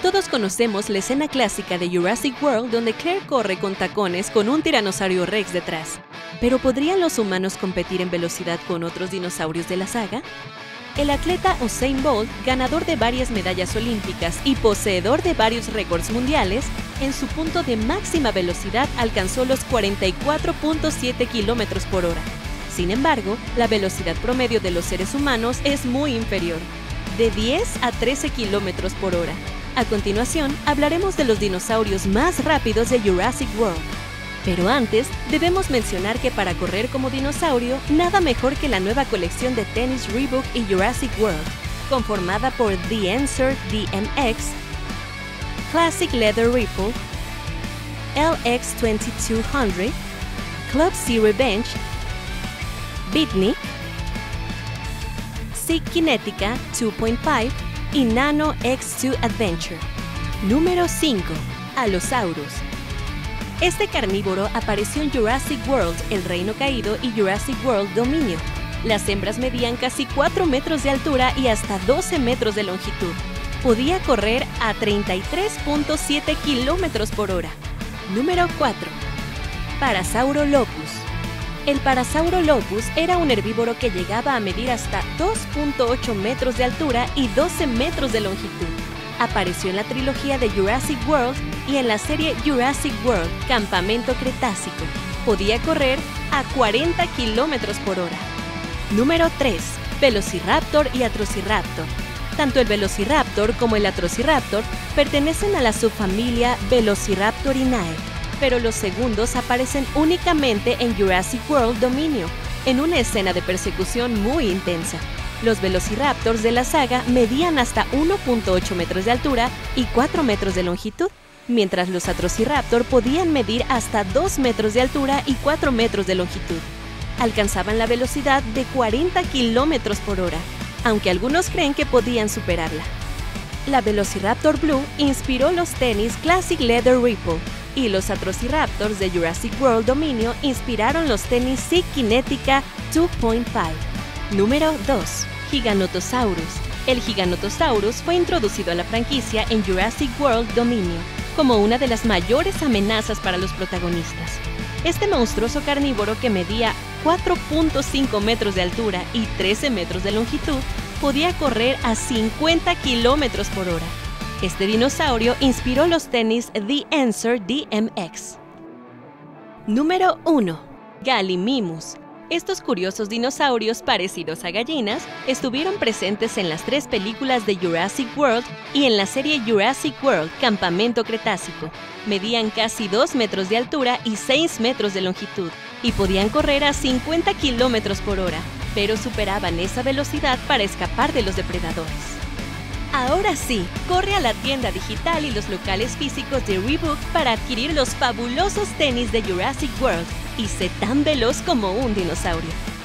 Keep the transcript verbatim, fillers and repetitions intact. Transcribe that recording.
Todos conocemos la escena clásica de Jurassic World donde Claire corre con tacones con un tiranosaurio rex detrás. ¿Pero podrían los humanos competir en velocidad con otros dinosaurios de la saga? El atleta Usain Bolt, ganador de varias medallas olímpicas y poseedor de varios récords mundiales, en su punto de máxima velocidad alcanzó los cuarenta y cuatro punto siete kilómetros por hora. Sin embargo, la velocidad promedio de los seres humanos es muy inferior, de diez a trece kilómetros por hora. A continuación, hablaremos de los dinosaurios más rápidos de Jurassic World. Pero antes, debemos mencionar que para correr como dinosaurio, nada mejor que la nueva colección de tenis Reebok y Jurassic World, conformada por The Answer D M X, Classic Leather Ripple, L X veintidós cien, Club C Revenge, Bitney, Sig Kinetica dos punto cinco y Nano X dos Adventure. Número cinco. Allosaurus. Este carnívoro apareció en Jurassic World, El Reino Caído y Jurassic World Dominio. Las hembras medían casi cuatro metros de altura y hasta doce metros de longitud. Podía correr a treinta y tres punto siete kilómetros por hora. Número cuatro. Parasaurolophus. El Parasaurolophus era un herbívoro que llegaba a medir hasta dos punto ocho metros de altura y doce metros de longitud. Apareció en la trilogía de Jurassic World y en la serie Jurassic World Campamento Cretácico. Podía correr a cuarenta kilómetros por hora. Número tres. Velociraptor y Atrociraptor. Tanto el Velociraptor como el Atrociraptor pertenecen a la subfamilia Velociraptorinae, pero los segundos aparecen únicamente en Jurassic World Dominio, en una escena de persecución muy intensa. Los Velociraptors de la saga medían hasta uno punto ocho metros de altura y cuatro metros de longitud, mientras los Atrociraptor podían medir hasta dos metros de altura y cuatro metros de longitud. Alcanzaban la velocidad de cuarenta kilómetros por hora, aunque algunos creen que podían superarla. La Velociraptor Blue inspiró los tenis Classic Leather Ripple, y los Atrociraptors de Jurassic World Dominio inspiraron los tenis Sig Kinetica dos punto cinco. Número dos. Giganotosaurus. El Giganotosaurus fue introducido a la franquicia en Jurassic World Dominio como una de las mayores amenazas para los protagonistas. Este monstruoso carnívoro que medía cuatro punto cinco metros de altura y trece metros de longitud podía correr a cincuenta kilómetros por hora. Este dinosaurio inspiró los tenis The Answer D M X. Número uno. Gallimimus. Estos curiosos dinosaurios parecidos a gallinas estuvieron presentes en las tres películas de Jurassic World y en la serie Jurassic World Campamento Cretácico. Medían casi dos metros de altura y seis metros de longitud y podían correr a cincuenta kilómetros por hora, pero superaban esa velocidad para escapar de los depredadores. Ahora sí, corre a la tienda digital y los locales físicos de Reebok para adquirir los fabulosos tenis de Jurassic World y sé tan veloz como un dinosaurio.